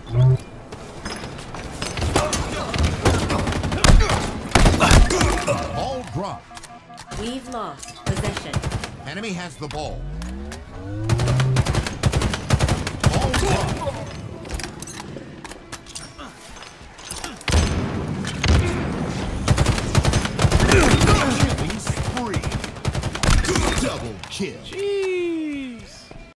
Ball dropped. We've lost possession. Enemy has the ball. Ball dropped. Killing spree. Double kill. Jeeze.